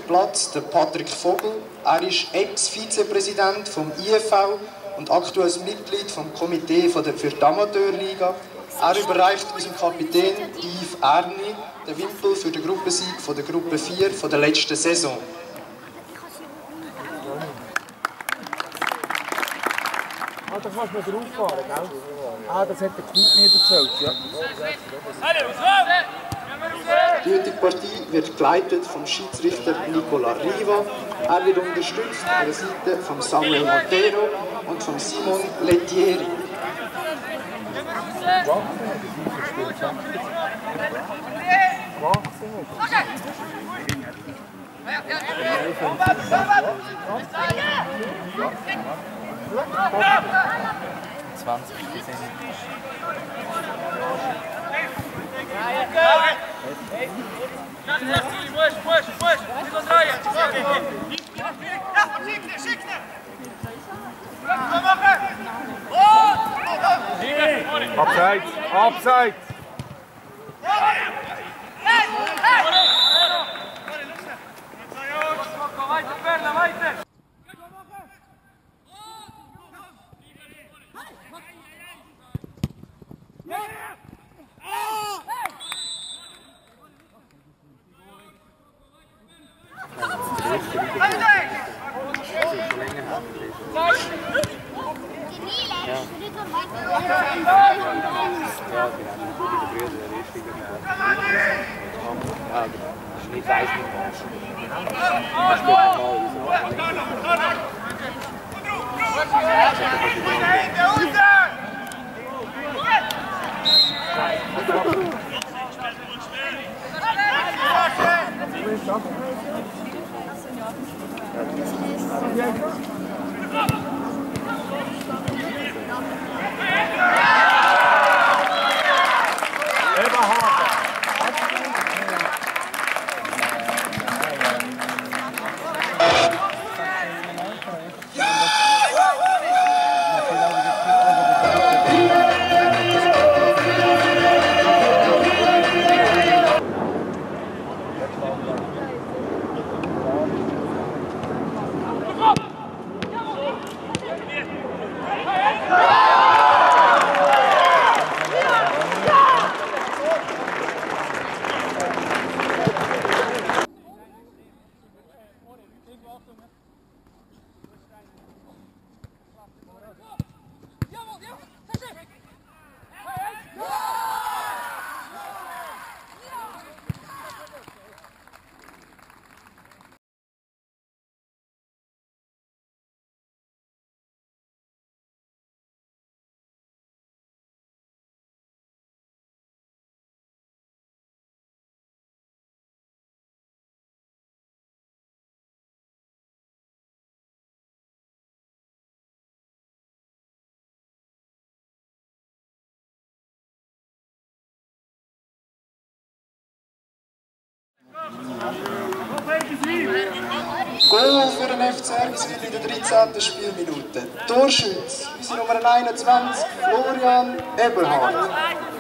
Platz der Patrick Vogel. Er ist Ex-Vizepräsident vom IFV und aktuelles Mitglied vom Komitee für die Amateurliga. Er überreicht unserem Kapitän Yves Erni den Wimpel für den Gruppensieg von der Gruppe 4 von der letzten Saison. Da kannst du drauf fahren, gell? Das hat der Knut mir erzählt, ja. Die heutige Partie wird geleitet vom Schiedsrichter Nicola Riva. Er wird unterstützt an der Seite von Samuel Montero und von Simon Lettieri. Abseits! Abseits! Goal für den FCR Wieswil in der 13. Spielminute. Torschütz, unsere Nummer 21, Florian Eberhardt.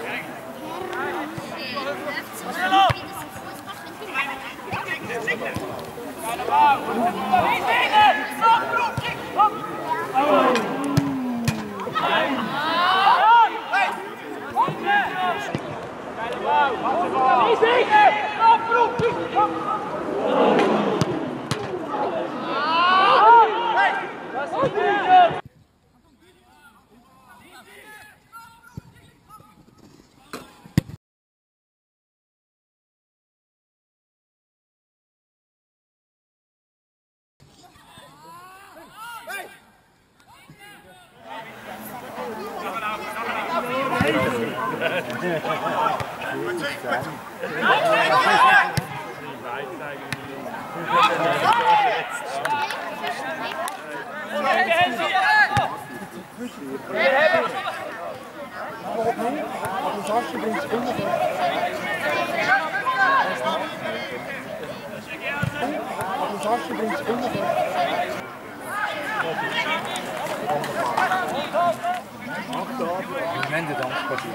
Ende Dankpartie.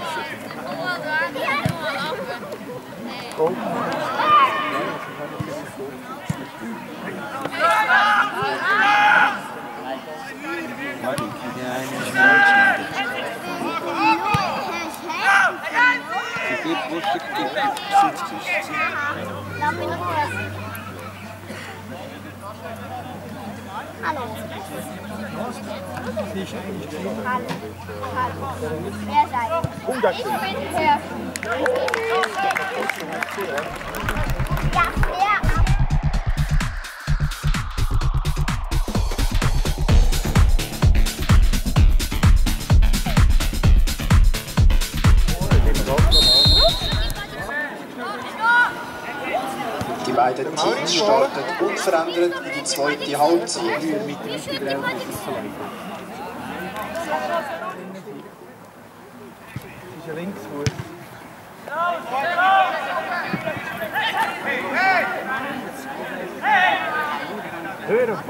Go. Die beiden Teams starten unverändert in die zweite Halbzeit. Linksfuß. Hör auf!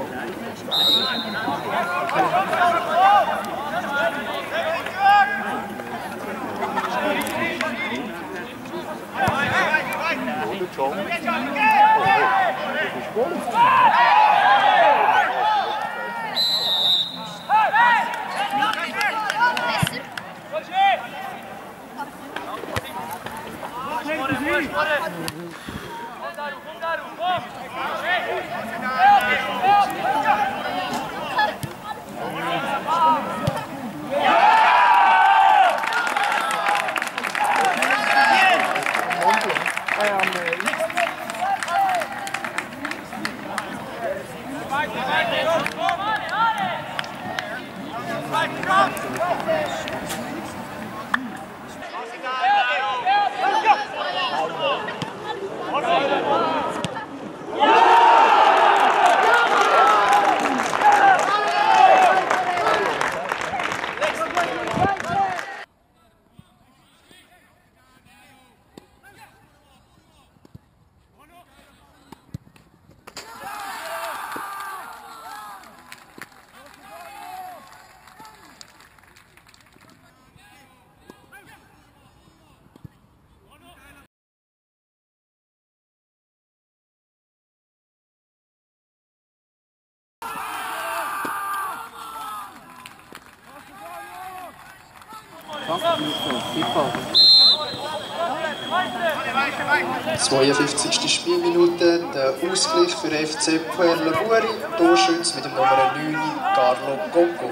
Die 52. Spielminute, der Ausgleich für FC Puerla Buri, Torschütz mit dem Nummer 9, Carlo Gocco.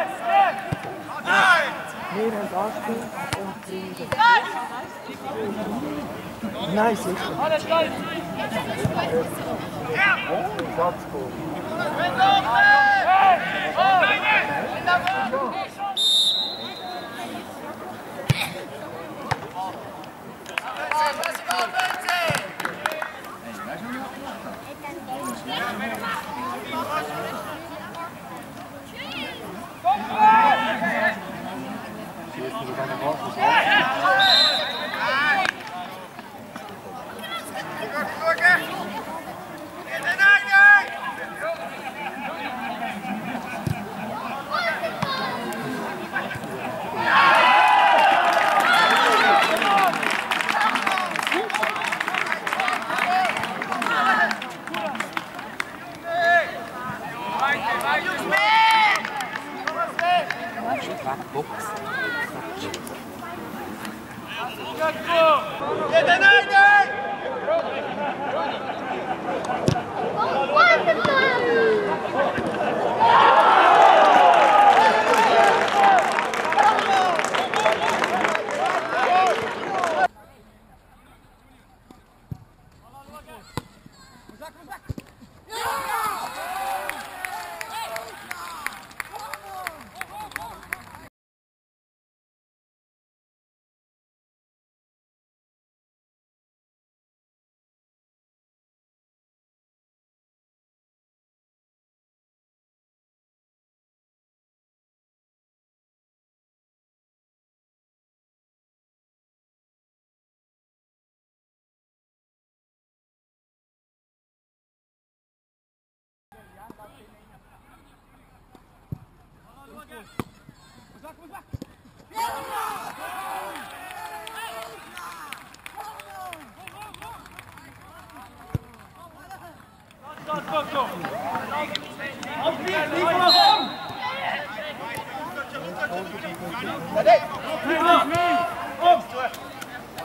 Nein, sicher.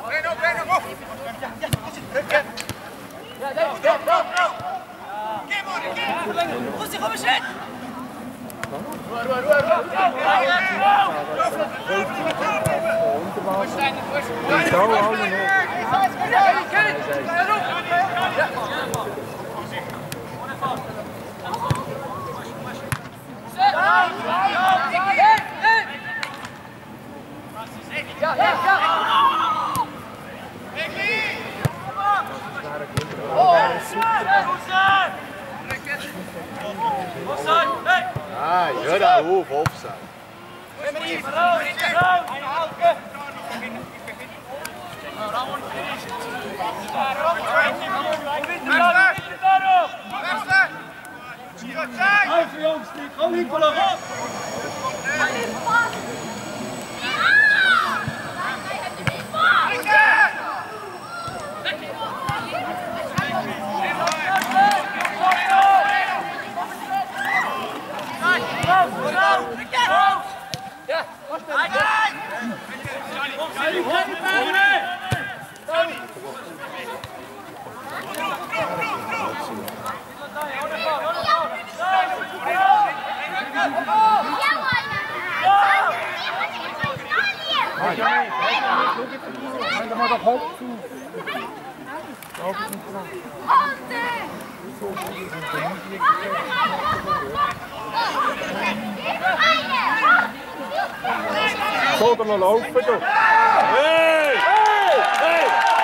Ah, hör auf, Offside. Komm, Nicola, raus! Mal den Kopf zu. So, dann noch laufen. Hey! Hey! Hey!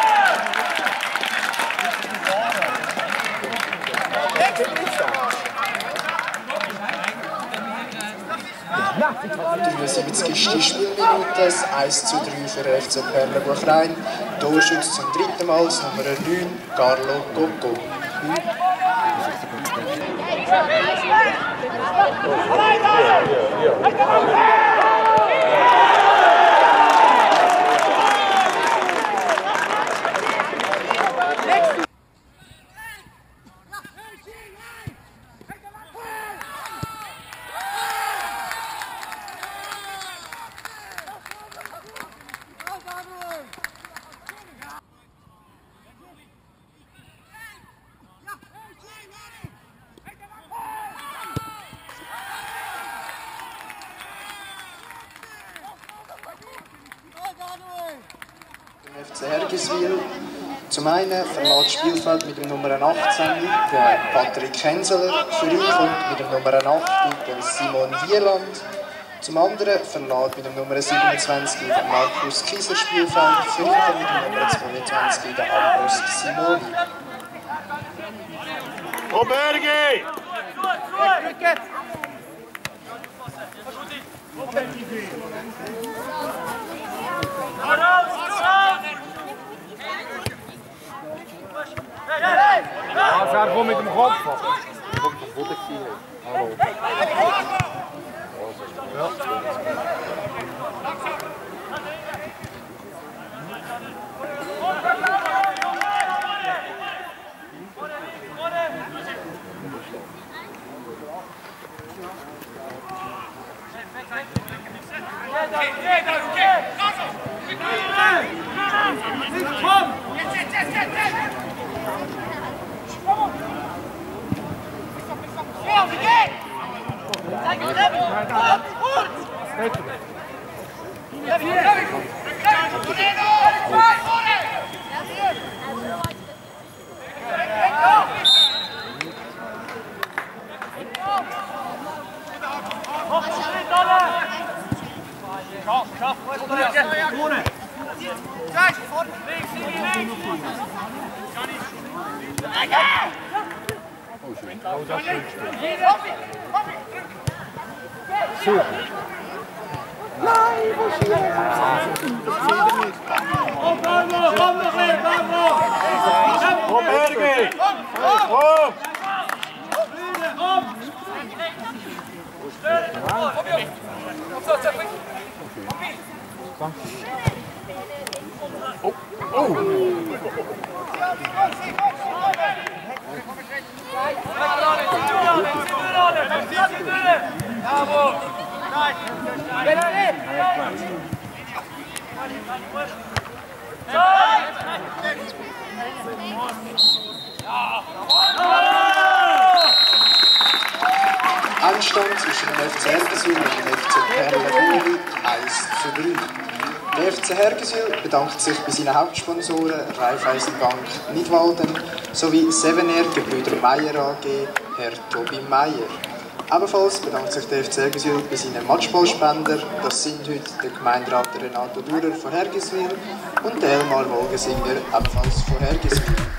Die 70. Spielminute, das 1:3 für den FC Perlenbuch-Rhein. Torschütze zum dritten Mal, das Nummer 9, Carlo Gocco. FC Hergiswil. Zum einen verlässt das Spielfeld mit dem Nummer 18 der Patrick Henseler. Für ihn kommt mit dem Nummer 8 der Simon Wieland. Zum anderen verlässt mit dem Nummer 27 der Markus Kieser Spielfeld. Für ihn kommt mit dem Nummer 22 der Ambros Simoni. Obergi! Also er kommt mit dem Kopf. Er kommt vom Boden gewesen. Hallo. Ja. Endstand zwischen dem FC Hergiswil und dem FC Perle-Buri 1:3. Der FC Hergiswil bedankt sich bei seinen Hauptsponsoren Raiffeisenbank Nidwalden sowie Sevenair Gebrüder Meyer AG, Herr Tobi Meyer. Ebenfalls bedankt sich der FC Hergiswil bei seinen Matchballspender. Das sind heute der Gemeinderat Renato Durer von Hergiswil und der Elmar Wolgensinger, ebenfalls von Hergiswil.